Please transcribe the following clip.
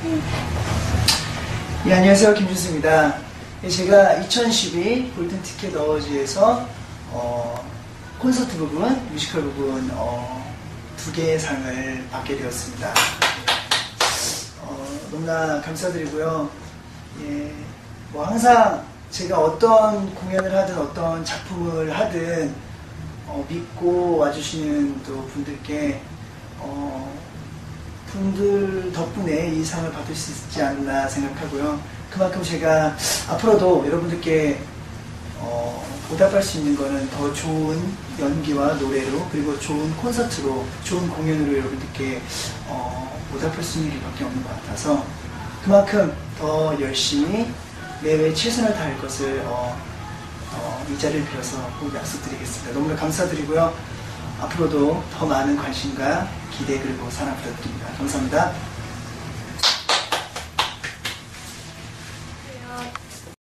예, 안녕하세요. 김준수입니다. 제가 2012 골든티켓 어워즈에서 콘서트 부분, 뮤지컬 부분 2개의 상을 받게 되었습니다. 너무나 감사드리고요. 예, 뭐 항상 제가 어떤 공연을 하든 어떤 작품을 하든 믿고 와주시는 또 분들께 분들 덕분에 이 상을 받을 수 있지 않나 생각하고요. 그만큼 제가 앞으로도 여러분들께 보답할 수 있는 거는 더 좋은 연기와 노래로, 그리고 좋은 콘서트로, 좋은 공연으로 여러분들께 보답할 수 있는 일밖에 없는 것 같아서 그만큼 더 열심히 매회 최선을 다할 것을 이 자리를 빌어서 꼭 약속드리겠습니다. 너무나 감사드리고요. 앞으로도 더 많은 관심과 기대 그리고 사랑 부탁드립니다. 감사합니다.